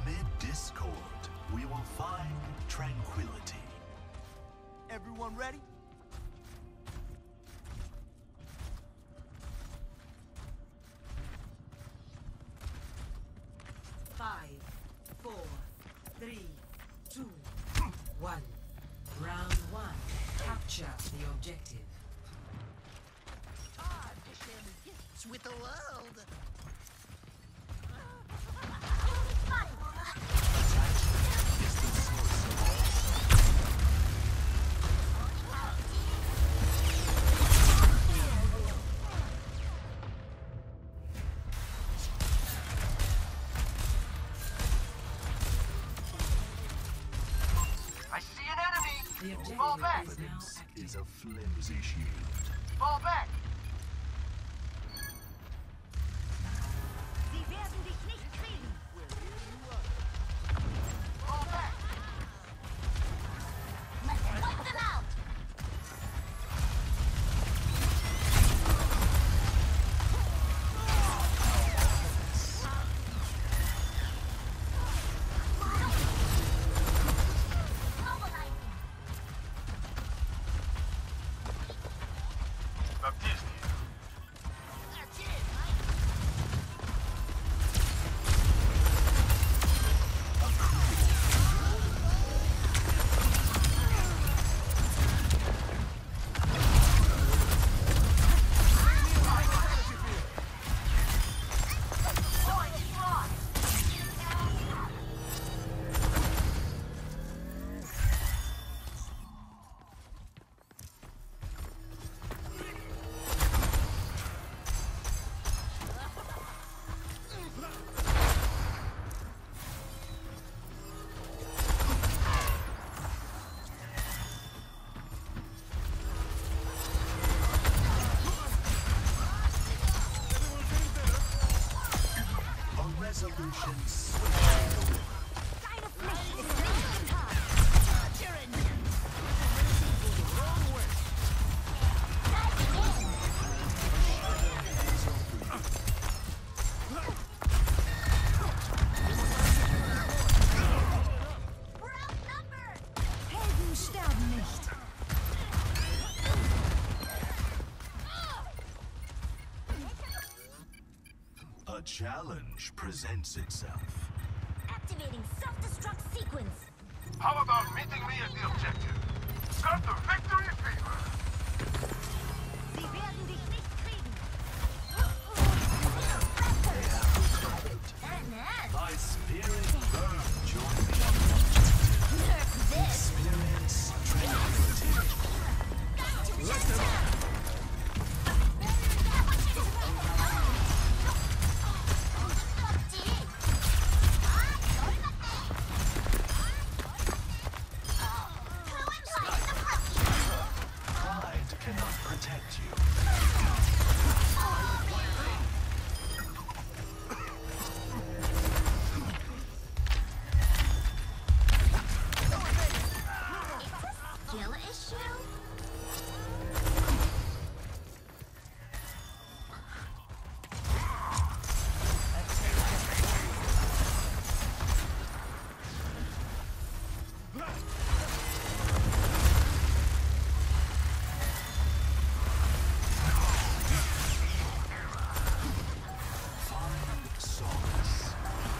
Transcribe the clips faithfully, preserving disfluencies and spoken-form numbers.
Amid discord, we will find tranquility. Everyone ready? Five, four, three, two, one. Round one. Capture the objective. Ah, to share the gifts with the world. Is the source of all I see an enemy! The objective Fall back! is now evidence active. is a flimsy shield. Fall back! Sie werden dich nicht kriegen. Fall back! Let's wipe them out. Baptiste! That's it, right? A resolution switch. Deine Pflicht ist nicht getan. We're outnumbered. Helden sterben nicht. A challenge presents itself. Activating self-destruct sequence. How about meeting me at the objective? Got the victory fever! Sie werden dich nicht kriegen. Thy spirit burn. Join me. Nerf this. Experience tranquility. Let them out. Pride cannot protect you. Skill issue? Find solace.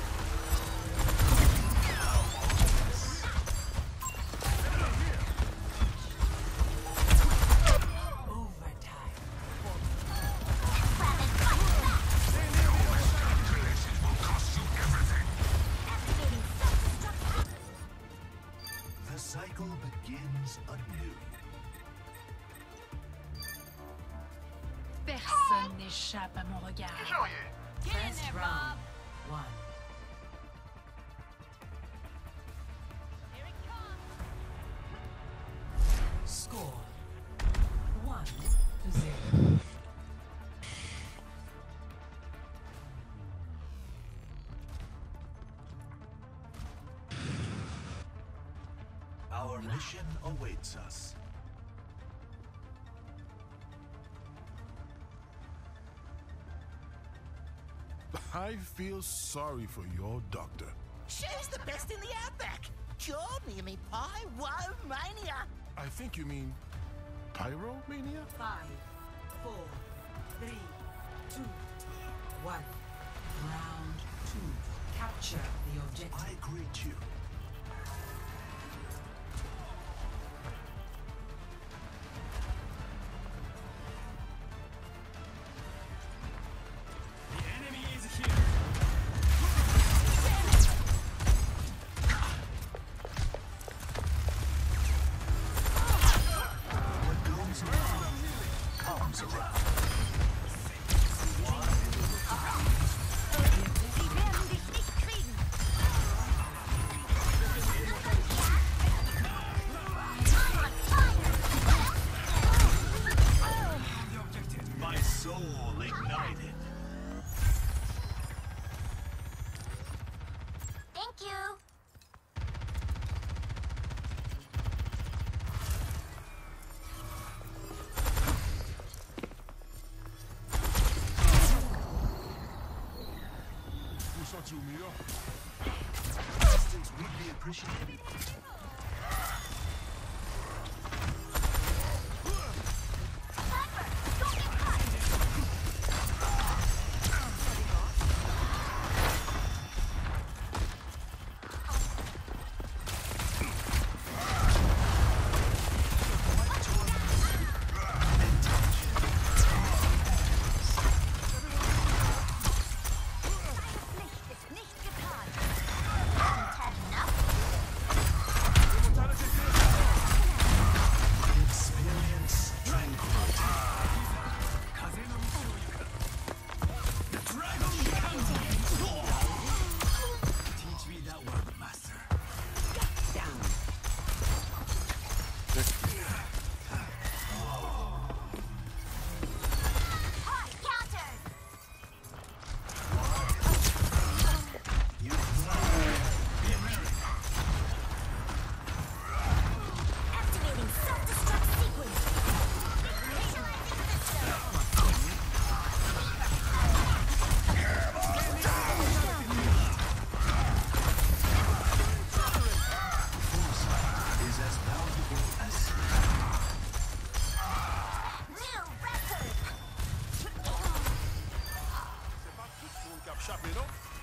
Overtime. Rapid fire. Activating self-destruct. The cycle begins anew. Personne n'échappe à mon regard. Joyeux! First round. One. Score. One to zero. Our mission awaits us. I feel sorry for your doctor. She's the best in the outback. Join me, me pie. Whoa, mania. I think you mean Pyromania? Five, four, three, two, one. Round two. Capture the objective. I greet you. Sie werden dich nicht kriegen. My soul ignited. Thank you. Où sont-tu, Mia? Assistance would be appreciated. Licht ist nicht getan. Turn up. Experience tranquility. Teach me that word, master. Hot counter. You Activating self-destruct sequence. Initializing system. is as valuable as New record. C'est pas tout le monde qui a échappé, non?